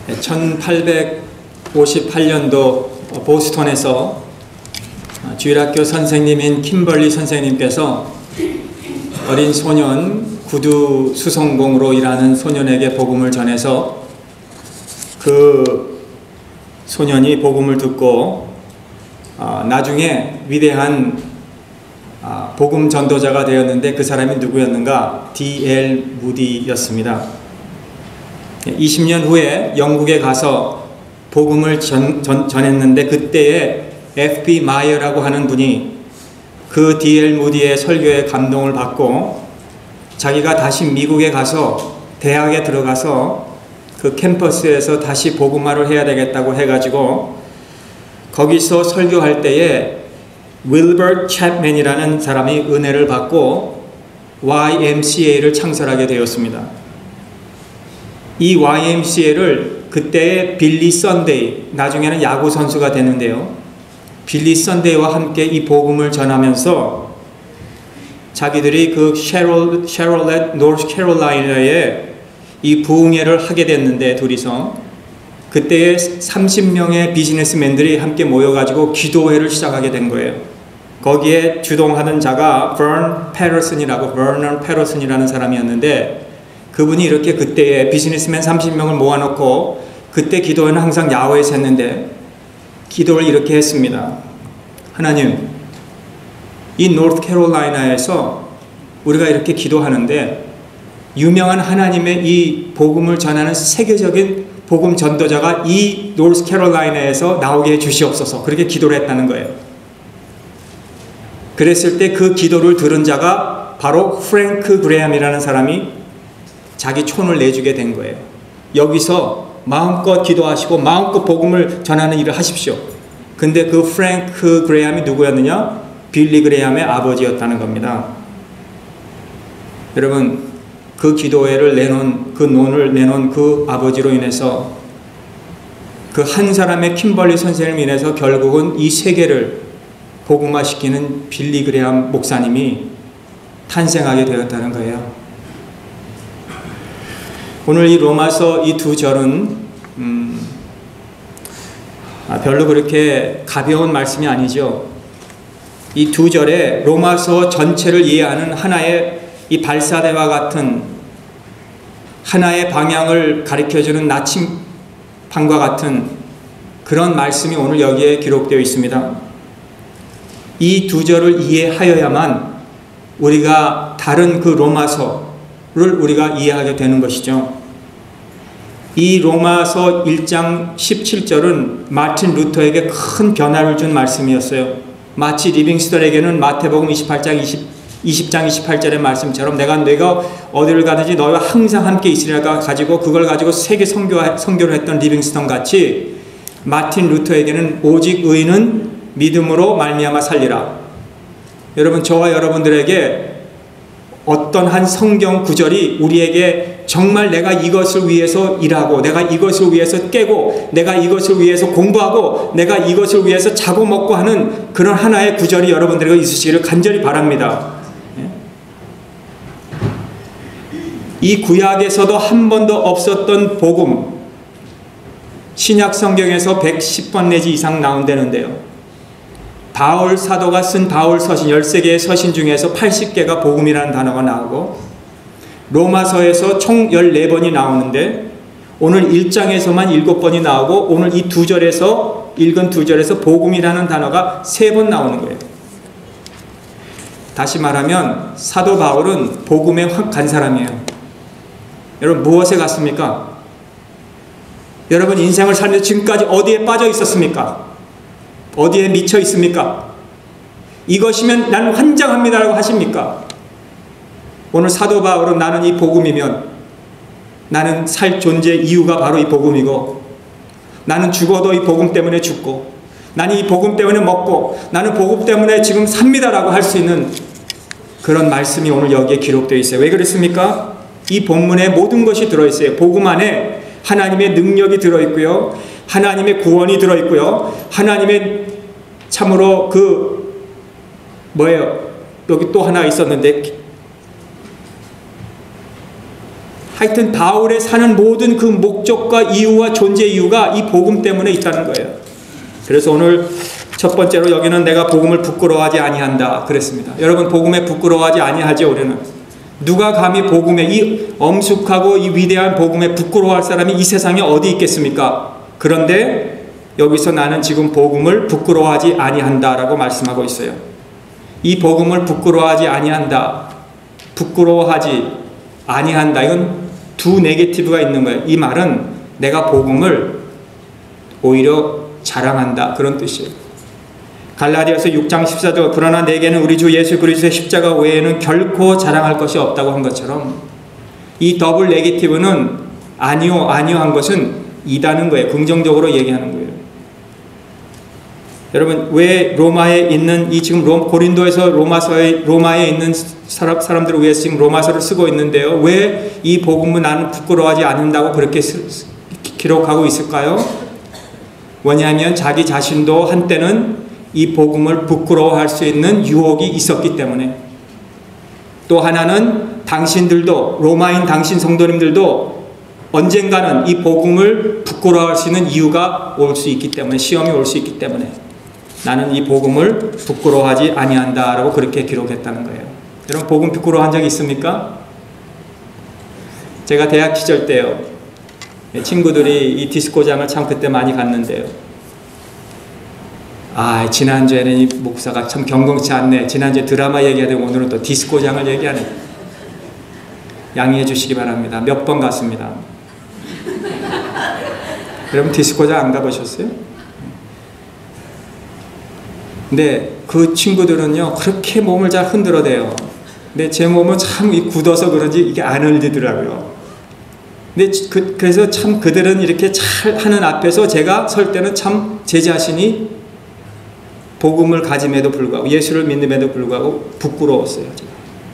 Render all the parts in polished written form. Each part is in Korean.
1858년도 보스턴에서 주일학교 선생님인 킴벌리 선생님께서 어린 소년, 구두 수송공으로 일하는 소년에게 복음을 전해서 그 소년이 복음을 듣고 나중에 위대한 복음 전도자가 되었는데 그 사람이 누구였는가? D.L. 무디였습니다. 20년 후에 영국에 가서 복음을 전했는데 그때에 F.B. 마이어라고 하는 분이 그 D.L. 무디의 설교에 감동을 받고 자기가 다시 미국에 가서 대학에 들어가서 그 캠퍼스에서 다시 복음화를 해야 되겠다고 해가지고 거기서 설교할 때에 윌버트 챕맨이라는 사람이 은혜를 받고 YMCA를 창설하게 되었습니다. 이 YMCA를 그때의 빌리 썬데이, 나중에는 야구 선수가 되는데요. 빌리 썬데이와 함께 이 복음을 전하면서 자기들이 그 셰롤렛 노스캐롤라이나에 이 부흥회를 하게 됐는데 둘이서 그때에 30명의 비즈니스맨들이 함께 모여가지고 기도회를 시작하게 된 거예요. 거기에 주동하던 자가 버넌 패러슨이라는 사람이었는데 그분이 이렇게 그때에 비즈니스맨 30명을 모아놓고 그때 기도회는 항상 야외에서 했는데 기도를 이렇게 했습니다. 하나님, 이 노스캐롤라이나에서 우리가 이렇게 기도하는데 유명한 하나님의 이 복음을 전하는 세계적인 복음 전도자가 이 노스캐롤라이나에서 나오게 해 주시옵소서. 그렇게 기도를 했다는 거예요. 그랬을 때 그 기도를 들은 자가 바로 프랭크 그레함이라는 사람이 자기 촌을 내주게 된 거예요. 여기서 마음껏 기도하시고 마음껏 복음을 전하는 일을 하십시오. 근데 그 프랭크 그레함이 누구였느냐? 빌리 그레함의 아버지였다는 겁니다. 여러분, 그 기도회를 내놓은, 그 논을 내놓은 그 아버지로 인해서 그 한 사람의 킴벌리 선생님을 인해서 결국은 이 세계를 복음화시키는 빌리 그레함 목사님이 탄생하게 되었다는 거예요. 오늘 이 로마서 이 두 절은 별로 그렇게 가벼운 말씀이 아니죠. 이 두 절에 로마서 전체를 이해하는 하나의 이 발사대와 같은 하나의 방향을 가리켜주는 나침판과 같은 그런 말씀이 오늘 여기에 기록되어 있습니다. 이 두 절을 이해하여야만 우리가 다른 그 로마서를 우리가 이해하게 되는 것이죠. 이 로마서 1장 17절은 마틴 루터에게 큰 변화를 준 말씀이었어요. 마치 리빙스턴에게는 마태복음 20장 28절의 말씀처럼 내가 어디를 가든지 너희와 항상 함께 있으리라 가지고 그걸 가지고 세계 선교를 했던 리빙스턴 같이 마틴 루터에게는 오직 의인은 믿음으로 말미암아 살리라. 여러분, 저와 여러분들에게 어떤 한 성경 구절이 우리에게 정말 내가 이것을 위해서 일하고 내가 이것을 위해서 깨고 내가 이것을 위해서 공부하고 내가 이것을 위해서 자고 먹고 하는 그런 하나의 구절이 여러분들에게 있으시기를 간절히 바랍니다. 이 구약에서도 한 번도 없었던 복음, 신약 성경에서 110번 내지 이상 나온다는데요. 바울 사도가 쓴 바울 서신 13개의 서신 중에서 80개가 복음이라는 단어가 나오고 로마서에서 총 14번이 나오는데 오늘 1장에서만 7번이 나오고 오늘 이 두 절에서 읽은 두 절에서 복음이라는 단어가 3번 나오는 거예요. 다시 말하면 사도 바울은 복음에 확 간 사람이에요. 여러분, 무엇에 갔습니까? 여러분 인생을 살면서 지금까지 어디에 빠져 있었습니까? 어디에 미쳐 있습니까? 이것이면 나는 환장합니다라고 하십니까? 오늘 사도 바울은 나는 이 복음이면 나는 살 존재 이유가 바로 이 복음이고 나는 죽어도 이 복음 때문에 죽고 나는 이 복음 때문에 먹고 나는 복음 때문에 지금 삽니다라고 할 수 있는 그런 말씀이 오늘 여기에 기록되어 있어요. 왜 그렇습니까? 이 본문에 모든 것이 들어있어요. 복음 안에 하나님의 능력이 들어있고요. 하나님의 구원이 들어있고요. 하나님의 참으로 여기 또 하나 있었는데 하여튼 바울의 사는 모든 그 목적과 이유와 존재 이유가 이 복음 때문에 있다는 거예요. 그래서 오늘 첫 번째로 여기는 내가 복음을 부끄러워하지 아니한다 그랬습니다. 여러분, 복음에 부끄러워하지 아니하죠. 우리는 누가 감히 복음에, 이 엄숙하고 이 위대한 복음에 부끄러워할 사람이 이 세상에 어디 있겠습니까? 그런데 여기서 나는 지금 복음을 부끄러워하지 아니한다라고 말씀하고 있어요. 이 복음을 부끄러워하지 아니한다, 부끄러워하지 아니한다, 이건 두 네게티브가 있는 거예요. 이 말은 내가 복음을 오히려 자랑한다, 그런 뜻이에요. 갈라디아서 6장 14절, 그러나 내게는 우리 주 예수 그리스도의 십자가 외에는 결코 자랑할 것이 없다고 한 것처럼, 이 더블 네게티브는 아니요 한 것은 이다는 거예요. 긍정적으로 얘기하는 거예요. 여러분, 왜 로마에 있는 이 지금 고린도에서 로마에 있는 사람들을 위해서 지금 로마서를 쓰고 있는데요, 왜 이 복음은 나는 부끄러워하지 않는다고 그렇게 기록하고 있을까요? 왜냐하면 자기 자신도 한때는 이 복음을 부끄러워할 수 있는 유혹이 있었기 때문에, 또 하나는 당신들도, 로마인 당신 성도님들도 언젠가는 이 복음을 부끄러워할 수 있는 이유가 올 수 있기 때문에, 시험이 올 수 있기 때문에 나는 이 복음을 부끄러워하지 아니한다라고 그렇게 기록했다는 거예요. 여러분, 복음 부끄러워한 적이 있습니까? 제가 대학 시절 때요, 친구들이 이 디스코장을 참 그때 많이 갔는데요, 지난주에는 이 목사가 참 경건치 않네, 지난주에 드라마 얘기하더니 오늘은 또 디스코장을 얘기하네. 양해해 주시기 바랍니다. 몇 번 갔습니다. 여러분, 디스코장 안 가보셨어요? 근데 그 친구들은요, 그렇게 몸을 잘 흔들어대요. 근데 제 몸은 참 굳어서 그런지 이게 안 흘리더라고요. 근데 그래서 참 그들은 이렇게 잘 하는 앞에서 제가 설 때는 참 제 자신이 복음을 가짐에도 불구하고, 예수를 믿음에도 불구하고 부끄러웠어요. 제가.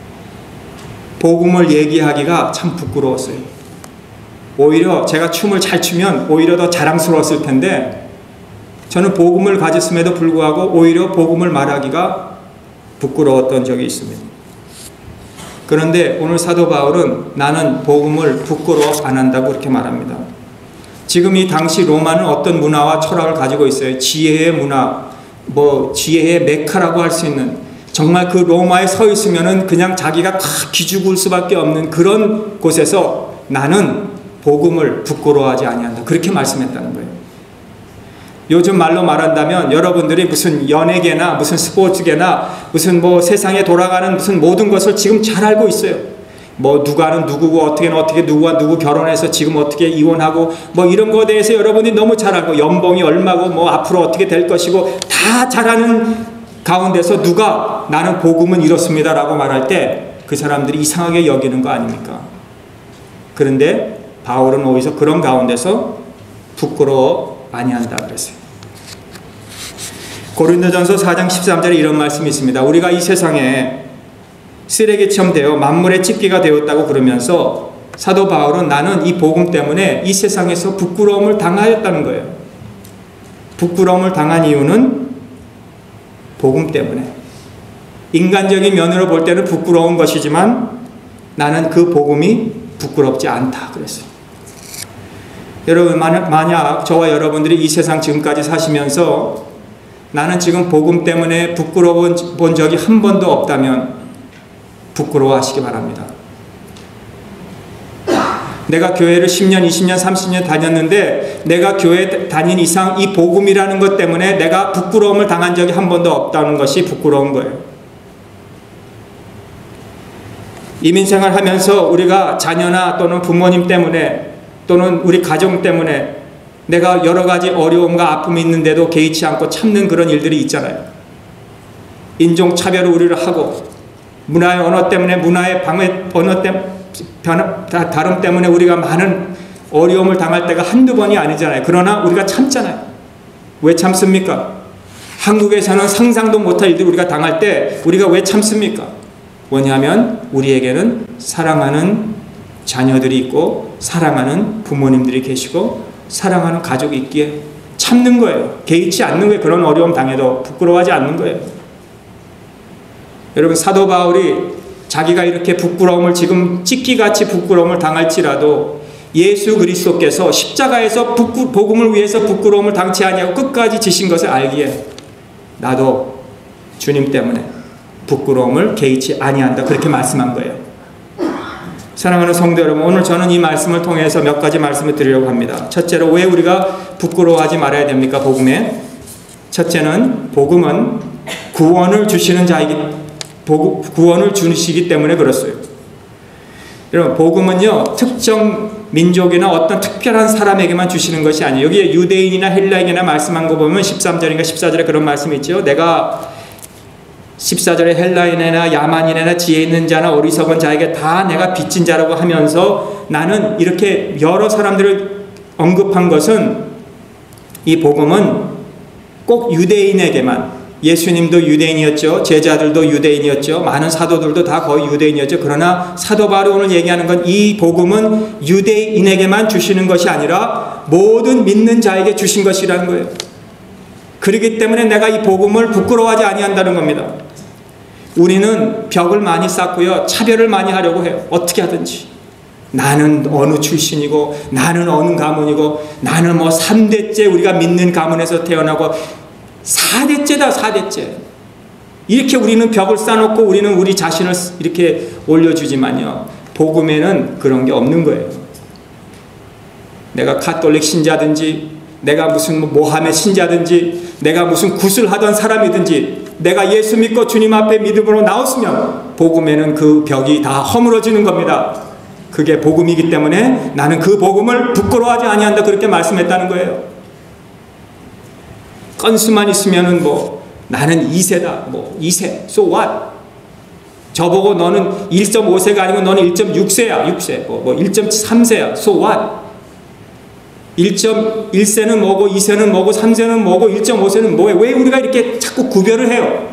복음을 얘기하기가 참 부끄러웠어요. 오히려 제가 춤을 잘 추면 오히려 더 자랑스러웠을 텐데, 저는 복음을 가졌음에도 불구하고 오히려 복음을 말하기가 부끄러웠던 적이 있습니다. 그런데 오늘 사도 바울은 나는 복음을 부끄러워 안 한다고 그렇게 말합니다. 지금 이 당시 로마는 어떤 문화와 철학을 가지고 있어요. 지혜의 문화, 지혜의 메카라고 할 수 있는, 정말 그 로마에 서 있으면은 그냥 자기가 다 기죽을 수밖에 없는 그런 곳에서 나는 복음을 부끄러워하지 아니한다, 그렇게 말씀했다는 거예요. 요즘 말로 말한다면 여러분들이 무슨 연예계나 무슨 스포츠계나 무슨 세상에 돌아가는 무슨 모든 것을 지금 잘 알고 있어요. 누가는 누구고 어떻게 누구와 누구 결혼해서 지금 어떻게 이혼하고 이런 거에 대해서 여러분이 너무 잘 알고, 연봉이 얼마고 앞으로 어떻게 될 것이고 다 잘 아는 가운데서 누가 나는 복음은 이렇습니다 라고 말할 때 그 사람들이 이상하게 여기는 거 아닙니까? 그런데 바울은 오히려 그런 가운데서 부끄러워 아니한다 그랬어요. 고린도전서 4장 13절에 이런 말씀이 있습니다. 우리가 이 세상에 쓰레기처럼 되어 만물의 찢기가 되었다고 그러면서 사도 바울은 나는 이 복음 때문에 이 세상에서 부끄러움을 당하였다는 거예요. 부끄러움을 당한 이유는 복음 때문에. 인간적인 면으로 볼 때는 부끄러운 것이지만 나는 그 복음이 부끄럽지 않다 그랬어요. 여러분, 만약 저와 여러분들이 이 세상 지금까지 사시면서 나는 지금 복음 때문에 부끄러워 본 적이 한 번도 없다면 부끄러워하시기 바랍니다. 내가 교회를 10년, 20년, 30년 다녔는데 내가 교회 다닌 이상 이 복음이라는 것 때문에 내가 부끄러움을 당한 적이 한 번도 없다는 것이 부끄러운 거예요. 이민생활 하면서 우리가 자녀나 또는 부모님 때문에 또는 우리 가정 때문에 내가 여러 가지 어려움과 아픔이 있는데도 개의치 않고 참는 그런 일들이 있잖아요. 인종차별을 우리를 하고, 문화의 언어 때문에, 문화의 언어 때문에, 다름 때문에 우리가 많은 어려움을 당할 때가 한두 번이 아니잖아요. 그러나 우리가 참잖아요. 왜 참습니까? 한국에서는 상상도 못할 일들 우리가 당할 때 우리가 왜 참습니까? 왜냐하면 우리에게는 사랑하는 자녀들이 있고 사랑하는 부모님들이 계시고 사랑하는 가족이 있기에 참는 거예요. 개의치 않는 거예요. 그런 어려움 당해도 부끄러워하지 않는 거예요. 여러분, 사도 바울이 자기가 이렇게 부끄러움을 지금 찢기같이 부끄러움을 당할지라도 예수 그리스도께서 십자가에서 복음을 위해서 부끄러움을 당치 아니하고 끝까지 지신 것을 알기에 나도 주님 때문에 부끄러움을 개의치 아니한다, 그렇게 말씀한 거예요. 사랑하는 성도 여러분, 오늘 저는 이 말씀을 통해서 몇 가지 말씀을 드리려고 합니다. 첫째로, 왜 우리가 부끄러워하지 말아야 됩니까? 복음에 첫째는 복음은 구원을 주시는 자이기, 구원을 주시기 때문에 그렇어요. 여러분, 복음은요 특정 민족이나 어떤 특별한 사람에게만 주시는 것이 아니에요. 여기에 유대인이나 헬라인이나 말씀한 거 보면 13절인가 14절에 그런 말씀이 있죠. 내가 14절에 헬라인이나 야만인이나 지혜 있는 자나 어리석은 자에게 다 내가 빚진 자라고 하면서 나는 이렇게 여러 사람들을 언급한 것은, 이 복음은 꼭 유대인에게만, 예수님도 유대인이었죠. 제자들도 유대인이었죠. 많은 사도들도 다 거의 유대인이었죠. 그러나 사도 바울이 오늘 얘기하는 건 이 복음은 유대인에게만 주시는 것이 아니라 모든 믿는 자에게 주신 것이라는 거예요. 그렇기 때문에 내가 이 복음을 부끄러워하지 아니한다는 겁니다. 우리는 벽을 많이 쌓고요, 차별을 많이 하려고 해요. 어떻게 하든지. 나는 어느 출신이고, 나는 어느 가문이고, 나는 뭐 3대째 우리가 믿는 가문에서 태어나고 4대째다 4대째. 이렇게 우리는 벽을 쌓아놓고 우리는 우리 자신을 이렇게 올려주지만요, 복음에는 그런 게 없는 거예요. 내가 가톨릭 신자든지, 내가 무슨 모하메 신자든지, 내가 무슨 굿을 하던 사람이든지, 내가 예수 믿고 주님 앞에 믿음으로 나왔으면 복음에는 그 벽이 다 허물어지는 겁니다. 그게 복음이기 때문에 나는 그 복음을 부끄러워하지 아니한다, 그렇게 말씀했다는 거예요. 건수만 있으면은 나는 2세다, 2세, so what? 저보고 너는 1.5세가 아니고 너는 1.6세야, 6세, 1.3세야, so what? 1.1세는 뭐고, 2세는 뭐고, 3세는 뭐고, 1.5세는 뭐예요? 왜 우리가 이렇게 자꾸 구별을 해요?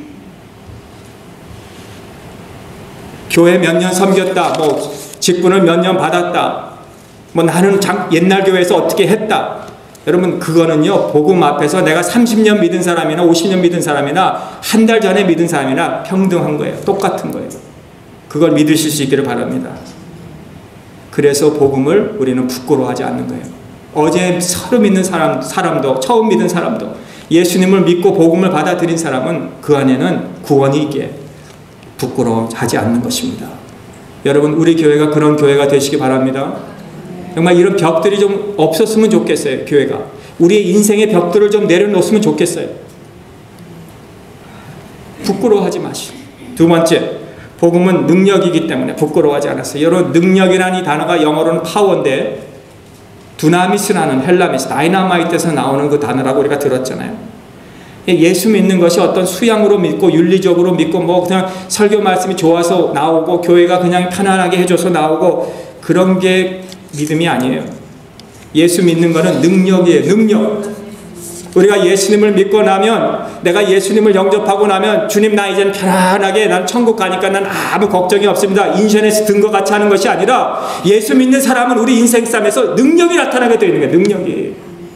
교회 몇 년 섬겼다, 직분을 몇 년 받았다, 나는 옛날 교회에서 어떻게 했다. 여러분, 그거는요 복음 앞에서 내가 30년 믿은 사람이나 50년 믿은 사람이나 한 달 전에 믿은 사람이나 평등한 거예요. 똑같은 거예요. 그걸 믿으실 수 있기를 바랍니다. 그래서 복음을 우리는 부끄러워하지 않는 거예요. 어제 서로 믿는 사람도, 처음 믿은 사람도, 예수님을 믿고 복음을 받아들인 사람은 그 안에는 구원이 있기에 부끄러워하지 않는 것입니다. 여러분, 우리 교회가 그런 교회가 되시기 바랍니다. 정말 이런 벽들이 좀 없었으면 좋겠어요. 교회가 우리의 인생의 벽들을 좀 내려놓았으면 좋겠어요. 부끄러워하지 마시고. 두 번째, 복음은 능력이기 때문에 부끄러워하지 않았어요. 여러분, 능력이라는 이 단어가 영어로는 파워인데, 두나미스라는 헬라미스, 다이나마이트에서 나오는 그 단어라고 우리가 들었잖아요. 예수 믿는 것이 어떤 수양으로 믿고 윤리적으로 믿고 그냥 설교 말씀이 좋아서 나오고 교회가 그냥 편안하게 해줘서 나오고, 그런 게 믿음이 아니에요. 예수 믿는 것은 능력이에요. 능력. 우리가 예수님을 믿고 나면, 내가 예수님을 영접하고 나면, 주님 나 이제는 편안하게 난 천국 가니까 난 아무 걱정이 없습니다, 인터넷에 든 것 같이 하는 것이 아니라, 예수 믿는 사람은 우리 인생 삶에서 능력이 나타나게 되어 있는 거예요. 능력이.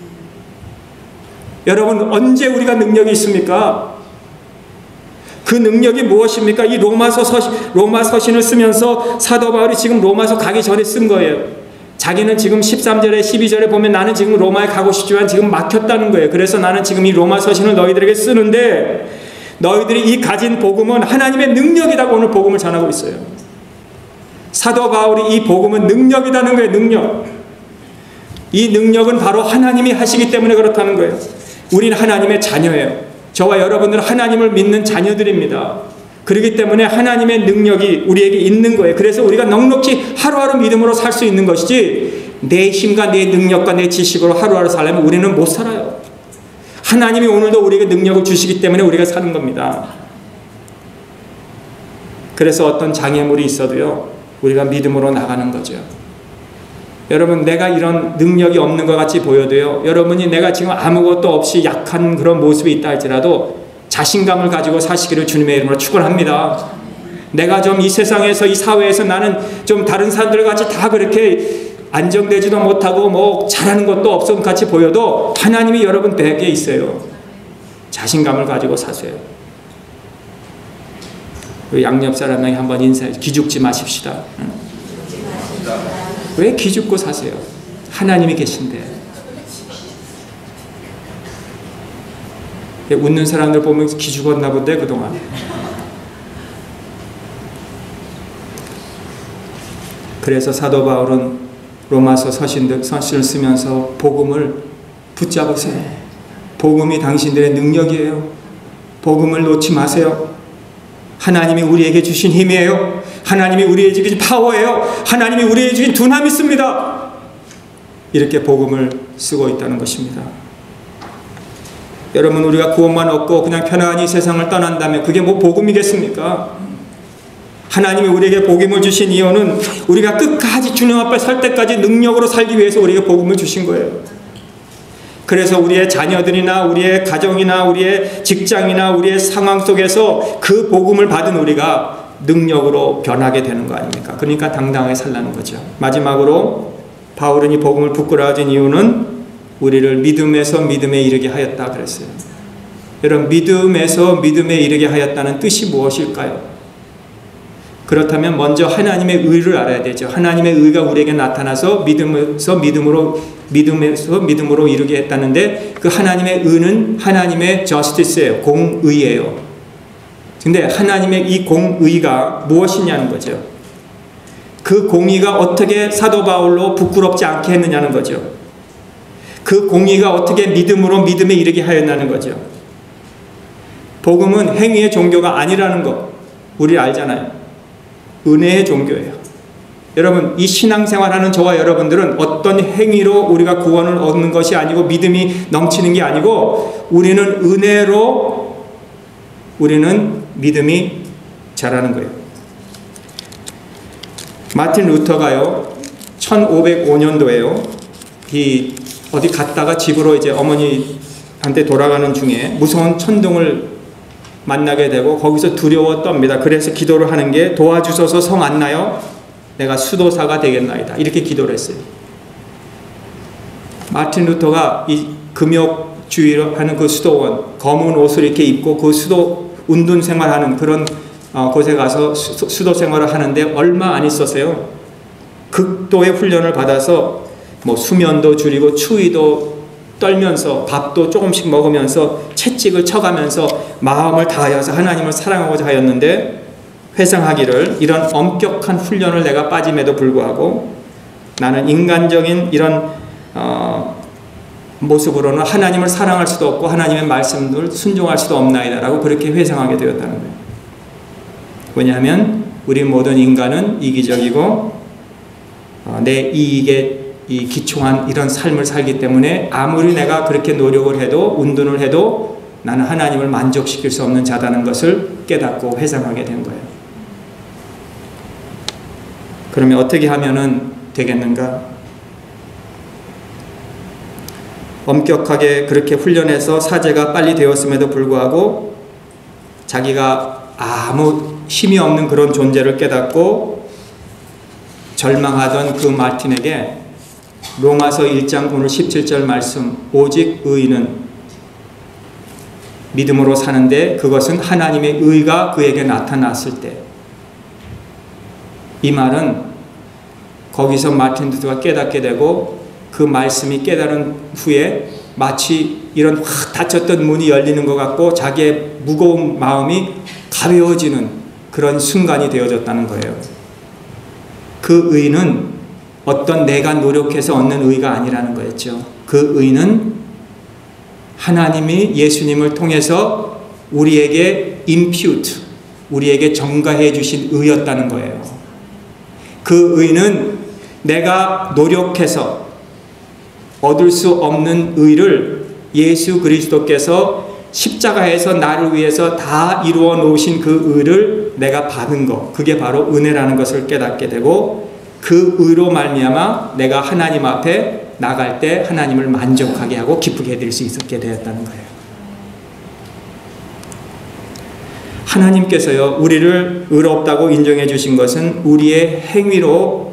여러분, 언제 우리가 능력이 있습니까? 그 능력이 무엇입니까? 이 로마 서신을 쓰면서 사도 바울이 지금 로마서 가기 전에 쓴 거예요. 자기는 지금 13절에 12절에 보면 나는 지금 로마에 가고 싶지만 지금 막혔다는 거예요. 그래서 나는 지금 이 로마 서신을 너희들에게 쓰는데, 너희들이 이 가진 복음은 하나님의 능력이라고 오늘 복음을 전하고 있어요. 사도 바울이 이 복음은 능력이라는 거예요. 능력. 이 능력은 바로 하나님이 하시기 때문에 그렇다는 거예요. 우리는 하나님의 자녀예요. 저와 여러분들은 하나님을 믿는 자녀들입니다. 그렇기 때문에 하나님의 능력이 우리에게 있는 거예요. 그래서 우리가 넉넉히 하루하루 믿음으로 살 수 있는 것이지, 내 힘과 내 능력과 내 지식으로 하루하루 살려면 우리는 못 살아요. 하나님이 오늘도 우리에게 능력을 주시기 때문에 우리가 사는 겁니다. 그래서 어떤 장애물이 있어도요, 우리가 믿음으로 나가는 거죠. 여러분, 내가 이런 능력이 없는 것 같이 보여도요, 여러분이 내가 지금 아무것도 없이 약한 그런 모습이 있다 할지라도 자신감을 가지고 사시기를 주님의 이름으로 축원합니다. 내가 좀 이 세상에서, 이 사회에서 나는 좀 다른 사람들 같이 다 그렇게 안정되지도 못하고 잘하는 것도 없음 같이 보여도 하나님이 여러분 댁에 있어요. 자신감을 가지고 사세요. 우리 양옆 사람에게 한번 인사해. 기죽지 마십시다. 왜 기죽고 사세요? 하나님이 계신데. 웃는 사람들 보면 기죽었나 본데 그동안. 그래서 사도 바울은 로마서 서신을 쓰면서 복음을 붙잡으세요. 복음이 당신들의 능력이에요. 복음을 놓지 마세요. 하나님이 우리에게 주신 힘이에요. 하나님이 우리에게 주신 파워예요. 하나님이 우리에게 주신 두나미 있습니다. 이렇게 복음을 쓰고 있다는 것입니다. 여러분, 우리가 구원만 얻고 그냥 편안히 세상을 떠난다면 그게 뭐 복음이겠습니까? 하나님이 우리에게 복음을 주신 이유는 우리가 끝까지 주님 앞에 설 때까지 능력으로 살기 위해서 우리에게 복음을 주신 거예요. 그래서 우리의 자녀들이나 우리의 가정이나 우리의 직장이나 우리의 상황 속에서 그 복음을 받은 우리가 능력으로 변하게 되는 거 아닙니까? 그러니까 당당하게 살라는 거죠. 마지막으로 바울은 이 복음을 부끄러워진 이유는 우리를 믿음에서 믿음에 이르게 하였다 그랬어요. 여러분, 믿음에서 믿음에 이르게 하였다는 뜻이 무엇일까요? 그렇다면 먼저 하나님의 의를 알아야 되죠. 하나님의 의가 우리에게 나타나서 믿음에서 믿음으로 이르게 했다는데, 그 하나님의 의는 하나님의 justice예요. 공의예요. 근데 하나님의 이 공의가 무엇이냐는 거죠. 그 공의가 어떻게 사도 바울로 부끄럽지 않게 했느냐는 거죠. 그 공의가 어떻게 믿음으로 믿음에 이르게 하였냐는 거죠. 복음은 행위의 종교가 아니라는 거 우리 알잖아요. 은혜의 종교예요. 여러분, 이 신앙생활하는 저와 여러분들은 어떤 행위로 우리가 구원을 얻는 것이 아니고 믿음이 넘치는 게 아니고, 우리는 은혜로 우리는 믿음이 자라는 거예요. 마틴 루터가요, 1505년도에요 어디 갔다가 집으로 이제 어머니한테 돌아가는 중에 무서운 천둥을 만나게 되고 거기서 두려워 떱니다. 그래서 기도를 하는 게, 도와주소서 성 안 나요? 내가 수도사가 되겠나이다. 이렇게 기도를 했어요. 마틴 루터가 이 금욕주의를 하는 그 수도원, 검은 옷을 이렇게 입고 그 수도 운동 생활하는 그런 곳에 가서 수도 생활을 하는데 얼마 안 있었어요. 극도의 훈련을 받아서 뭐 수면도 줄이고 추위도 떨면서 밥도 조금씩 먹으면서 채찍을 쳐가면서 마음을 다하여서 하나님을 사랑하고자 하였는데, 회상하기를 이런 엄격한 훈련을 내가 빠짐에도 불구하고 나는 인간적인 이런 모습으로는 하나님을 사랑할 수도 없고 하나님의 말씀을 순종할 수도 없나이다 라고 그렇게 회상하게 되었다는 거예요. 왜냐하면 우리 모든 인간은 이기적이고 내 이익에 기초한 이런 삶을 살기 때문에 아무리 내가 그렇게 노력을 해도 운동을 해도 나는 하나님을 만족시킬 수 없는 자다는 것을 깨닫고 회상하게 된 거예요. 그러면 어떻게 하면은 되겠는가? 엄격하게 그렇게 훈련해서 사제가 빨리 되었음에도 불구하고 자기가 아무 힘이 없는 그런 존재를 깨닫고 절망하던 그 마틴에게 로마서 1장 오늘 17절 말씀, 오직 의인은 믿음으로 사는데 그것은 하나님의 의가 그에게 나타났을 때, 이 말은 거기서 마틴 루터가 깨닫게 되고 그 말씀이 깨달은 후에 마치 이런 확 닫혔던 문이 열리는 것 같고 자기의 무거운 마음이 가벼워지는 그런 순간이 되어졌다는 거예요. 그 의는 어떤 내가 노력해서 얻는 의가 아니라는 거였죠. 그 의는 하나님이 예수님을 통해서 우리에게 impute, 우리에게 전가해 주신 의였다는 거예요. 그 의는 내가 노력해서 얻을 수 없는 의를 예수 그리스도께서 십자가에서 나를 위해서 다 이루어 놓으신 그 의를 내가 받은 것, 그게 바로 은혜라는 것을 깨닫게 되고, 그 의로 말미암아 내가 하나님 앞에 나갈 때 하나님을 만족하게 하고 기쁘게 해드릴 수 있게 되었다는 거예요. 하나님께서요, 우리를 의롭다고 인정해 주신 것은 우리의 행위로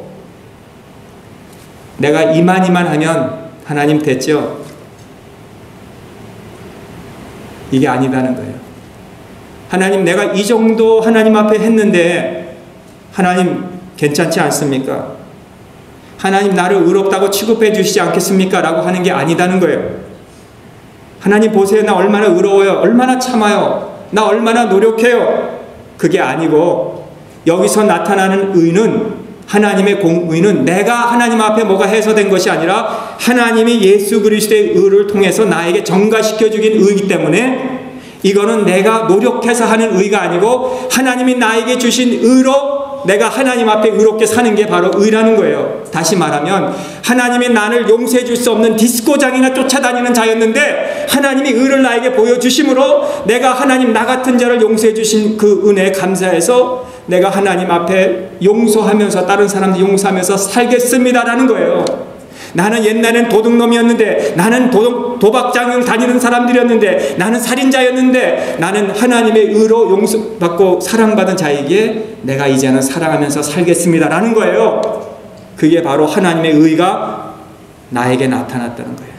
내가 이만 하면 하나님 됐죠? 이게 아니다는 거예요. 하나님, 내가 이 정도 하나님 앞에 했는데 하나님 괜찮지 않습니까? 하나님, 나를 의롭다고 취급해 주시지 않겠습니까? 라고 하는 게 아니다는 거예요. 하나님 보세요. 나 얼마나 의로워요. 얼마나 참아요. 나 얼마나 노력해요. 그게 아니고 여기서 나타나는 의는, 하나님의 공의는 내가 하나님 앞에 뭐가 해소된 것이 아니라 하나님이 예수 그리스도의 의를 통해서 나에게 전가시켜 주긴 의이기 때문에 이거는 내가 노력해서 하는 의가 아니고 하나님이 나에게 주신 의로 내가 하나님 앞에 의롭게 사는 게 바로 의라는 거예요. 다시 말하면 하나님이 나를 용서해 줄 수 없는 디스코장이나 쫓아다니는 자였는데 하나님이 의를 나에게 보여주심으로 내가 하나님 나 같은 자를 용서해 주신 그 은혜에 감사해서 내가 하나님 앞에 용서하면서 다른 사람들 용서하면서 살겠습니다라는 거예요. 나는 옛날엔 도둑놈이었는데, 나는 도박장을 다니는 사람들이었는데, 나는 살인자였는데, 나는 하나님의 의로 용서받고 사랑받은 자에게 내가 이제는 사랑하면서 살겠습니다라는 거예요. 그게 바로 하나님의 의가 나에게 나타났다는 거예요.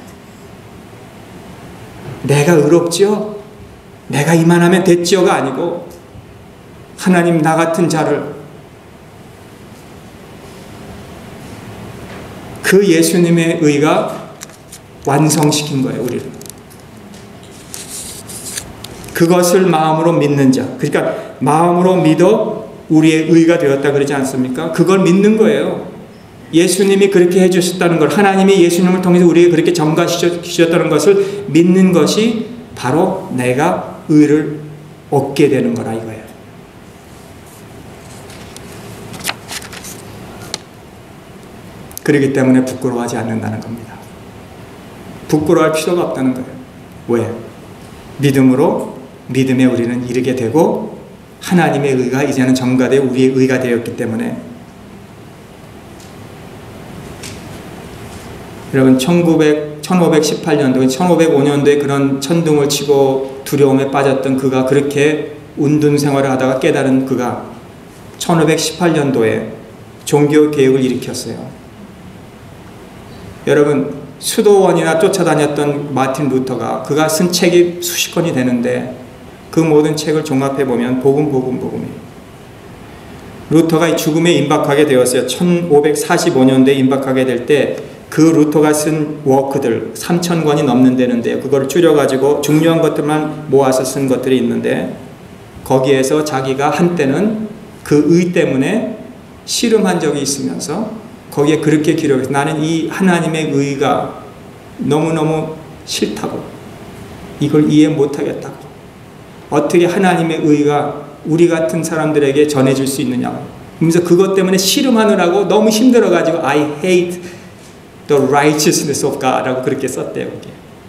내가 의롭지요? 내가 이만하면 됐지요가 아니고 하나님 나 같은 자를, 그 예수님의 의가 완성시킨 거예요. 우리를. 그것을 마음으로 믿는 자, 그러니까 마음으로 믿어 우리의 의가 되었다 그러지 않습니까? 그걸 믿는 거예요. 예수님이 그렇게 해주셨다는 걸, 하나님이 예수님을 통해서 우리에게 그렇게 전가시켰다는 것을 믿는 것이 바로 내가 의를 얻게 되는 거라 이거예요. 그렇기 때문에 부끄러워하지 않는다는 겁니다. 부끄러워할 필요가 없다는 거예요. 왜? 믿음으로, 믿음에 우리는 이르게 되고 하나님의 의가 이제는 전가되어 우리의 의가 되었기 때문에. 여러분 1518년도 1505년도에 그런 천둥을 치고 두려움에 빠졌던 그가, 그렇게 운둔 생활을 하다가 깨달은 그가 1518년도에 종교개혁을 일으켰어요. 여러분 수도원이나 쫓아다녔던 마틴 루터가, 그가 쓴 책이 수십 권이 되는데 그 모든 책을 종합해보면 복음이에요. 루터가 죽음에 임박하게 되었어요. 1545년도에 임박하게 될 때 그 루터가 쓴 워크들 3,000권이 넘는 데는데요. 그걸 줄여가지고 중요한 것들만 모아서 쓴 것들이 있는데 거기에서 자기가 한때는 그 의 때문에 씨름한 적이 있으면서 거기에 그렇게 기록해서 나는 이 하나님의 의가 너무너무 싫다고, 이걸 이해 못하겠다고, 어떻게 하나님의 의가 우리 같은 사람들에게 전해질 수 있느냐고 그러면서 그것 때문에 씨름하느라고 너무 힘들어가지고 I hate the righteousness of God 라고 그렇게 썼대요. 그게.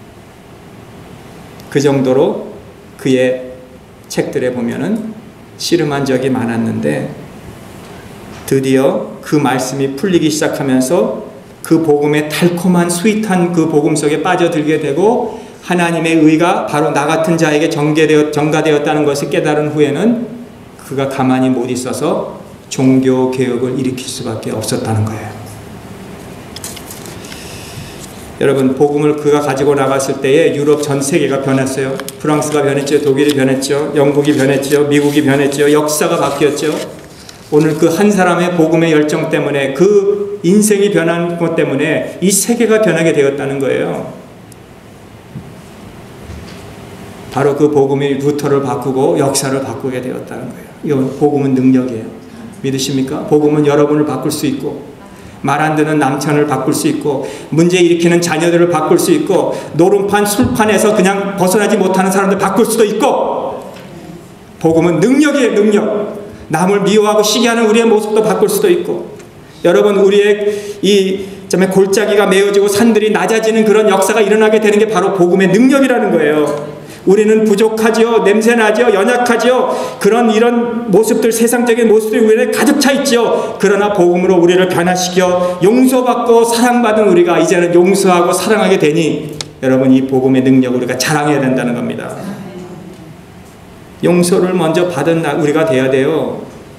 그 정도로 그의 책들에 보면은 씨름한 적이 많았는데 드디어 그 말씀이 풀리기 시작하면서 그 복음의 달콤한 스윗한 그 복음 속에 빠져들게 되고 하나님의 의가 바로 나 같은 자에게 전가되었다는 것을 깨달은 후에는 그가 가만히 못 있어서 종교개혁을 일으킬 수밖에 없었다는 거예요. 여러분 복음을 그가 가지고 나갔을 때에 유럽 전 세계가 변했어요. 프랑스가 변했죠. 독일이 변했죠. 영국이 변했죠. 미국이 변했죠. 역사가 바뀌었죠. 오늘 그 한 사람의 복음의 열정 때문에, 그 인생이 변한 것 때문에 이 세계가 변하게 되었다는 거예요. 바로 그 복음이 루터를 바꾸고 역사를 바꾸게 되었다는 거예요. 이건 복음은 능력이에요. 믿으십니까? 복음은 여러분을 바꿀 수 있고, 말 안 듣는 남편을 바꿀 수 있고, 문제 일으키는 자녀들을 바꿀 수 있고, 노름판 술판에서 그냥 벗어나지 못하는 사람들 바꿀 수도 있고, 복음은 능력이에요. 능력. 남을 미워하고 시기하는 우리의 모습도 바꿀 수도 있고, 여러분 우리의 이 골짜기가 메어지고 산들이 낮아지는 그런 역사가 일어나게 되는 게 바로 복음의 능력이라는 거예요. 우리는 부족하지요, 냄새나지요, 연약하지요, 이런 모습들, 세상적인 모습들이 우리는 가득 차 있지요. 그러나 복음으로 우리를 변화시켜 용서받고 사랑받은 우리가 이제는 용서하고 사랑하게 되니 여러분 이 복음의 능력을 우리가 자랑해야 된다는 겁니다. 용서를 먼저 받은 우리가 돼야 돼요.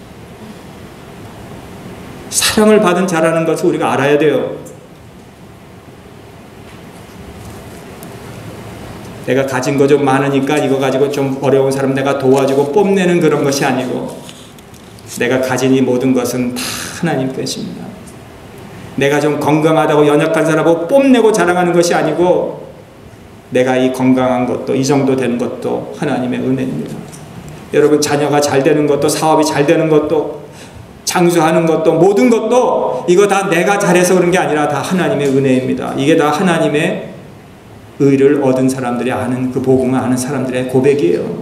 사랑을 받은 자라는 것을 우리가 알아야 돼요. 내가 가진 거 좀 많으니까 이거 가지고 좀 어려운 사람 내가 도와주고 뽐내는 그런 것이 아니고, 내가 가진 이 모든 것은 다 하나님 것입니다. 내가 좀 건강하다고 연약한 사람하고 뽐내고 자랑하는 것이 아니고, 내가 이 건강한 것도, 이 정도 되는 것도 하나님의 은혜입니다. 여러분, 자녀가 잘 되는 것도, 사업이 잘 되는 것도, 장수하는 것도, 모든 것도 이거 다 내가 잘해서 그런 게 아니라 다 하나님의 은혜입니다. 이게 다 하나님의 의를 얻은 사람들이 아는, 그 복음을 아는 사람들의 고백이에요.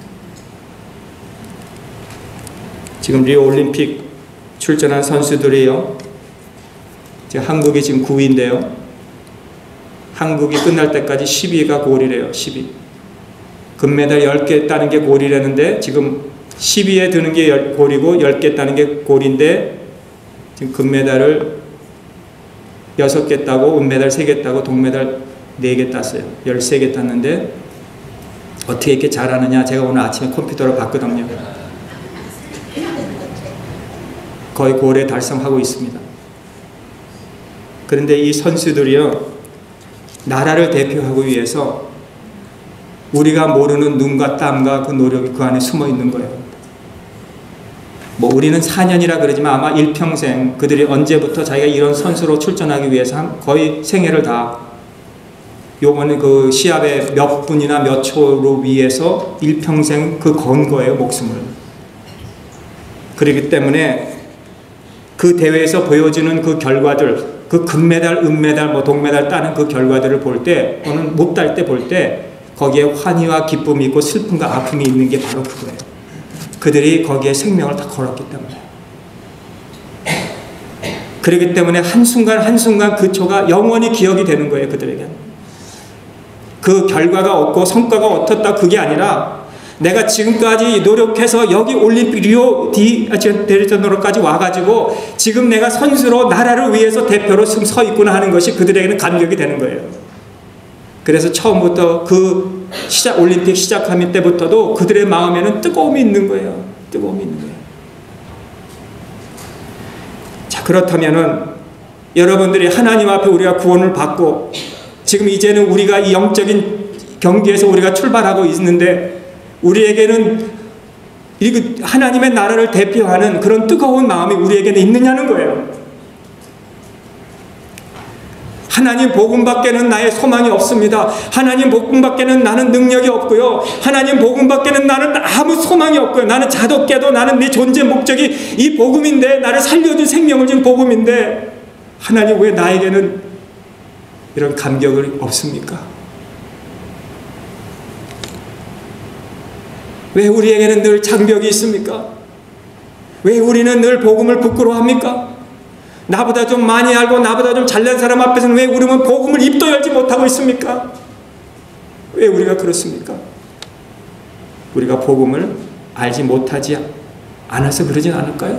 지금 리오 올림픽 출전한 선수들이요, 지금 한국이 지금 9위인데요, 한국이 끝날 때까지 10위가 골이래요. 10위. 금메달 10개 따는 게 골이라는데, 지금 10위에 드는 게 골이고 10개 따는 게 골인데, 지금 금메달을 6개 따고 은메달 3개 따고 동메달 4개 땄어요. 13개 땄는데 어떻게 이렇게 잘하느냐, 제가 오늘 아침에 컴퓨터로 봤거든요. 거의 골에 달성하고 있습니다. 그런데 이 선수들이요, 나라를 대표하기 위해서 우리가 모르는 눈과 땀과 그 노력이 그 안에 숨어 있는 거예요. 뭐 우리는 4년이라 그러지만 아마 일평생, 그들이 언제부터 자기가 이런 선수로 출전하기 위해서 거의 생애를 다, 요번에 그 시합에 몇 분이나 몇 초로 위해서 일평생 그 건 거예요, 목숨을. 그렇기 때문에 그 대회에서 보여주는 그 결과들, 그 금메달, 은메달, 뭐 동메달 따는 그 결과들을 볼 때, 또는 못 딸 때 볼 때, 거기에 환희와 기쁨이 있고 슬픔과 아픔이 있는 게 바로 그거예요. 그들이 거기에 생명을 다 걸었기 때문에. 그렇기 때문에 한순간 한순간 그 초가 영원히 기억이 되는 거예요, 그들에게. 그 결과가 없고 성과가 어떻다, 그게 아니라 내가 지금까지 노력해서 여기 올림픽 리오 데자네이로까지 와가지고 지금 내가 선수로 나라를 위해서 대표로 지금 서 있구나 하는 것이 그들에게는 감격이 되는 거예요. 그래서 처음부터 그 올림픽 시작하는 때부터도 그들의 마음에는 뜨거움이 있는 거예요. 뜨거움이 있는 거예요. 자, 그렇다면은 여러분들이 하나님 앞에 우리가 구원을 받고 지금 이제는 우리가 이 영적인 경기에서 우리가 출발하고 있는데, 우리에게는 하나님의 나라를 대표하는 그런 뜨거운 마음이 우리에게는 있느냐는 거예요. 하나님 복음밖에는 나의 소망이 없습니다. 하나님 복음밖에는 나는 능력이 없고요. 하나님 복음밖에는 나는 아무 소망이 없고요. 나는 자덕게도 나는 내 존재 목적이 이 복음인데, 나를 살려준 생명을 준 복음인데, 하나님 왜 나에게는 이런 감격이 없습니까? 왜 우리에게는 늘 장벽이 있습니까? 왜 우리는 늘 복음을 부끄러워합니까? 나보다 좀 많이 알고 나보다 좀 잘난 사람 앞에서는 왜 우리는 복음을 입도 열지 못하고 있습니까? 왜 우리가 그렇습니까? 우리가 복음을 알지 못하지 않아서 그러진 않을까요?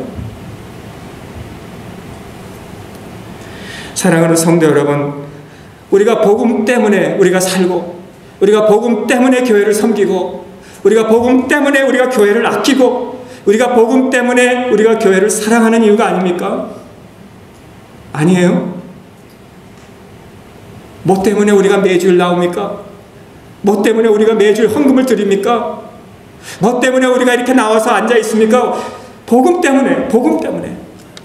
사랑하는 성도 여러분, 우리가 복음 때문에 우리가 살고, 우리가 복음 때문에 교회를 섬기고, 우리가 복음 때문에 우리가 교회를 아끼고, 우리가 복음 때문에 우리가 교회를 사랑하는 이유가 아닙니까? 아니에요? 뭐 때문에 우리가 매주일 나옵니까? 뭐 때문에 우리가 매주일 헌금을 드립니까? 뭐 때문에 우리가 이렇게 나와서 앉아 있습니까? 복음 때문에, 복음 때문에.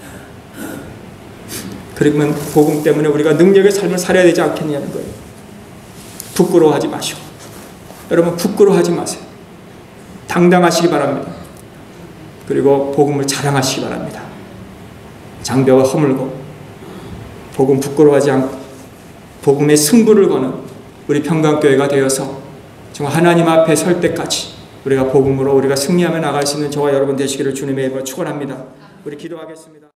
그러면 복음 때문에 우리가 능력의 삶을 살아야 되지 않겠냐는 거예요. 부끄러워하지 마시고, 여러분 부끄러워하지 마세요. 당당하시기 바랍니다. 그리고 복음을 자랑하시기 바랍니다. 장벽을 허물고 복음 부끄러워하지 않고 복음의 승부를 거는 우리 평강교회가 되어서 정말 하나님 앞에 설 때까지 우리가 복음으로 우리가 승리하며 나갈 수 있는 저와 여러분 되시기를 주님의 이름으로 축원합니다. 우리 기도하겠습니다.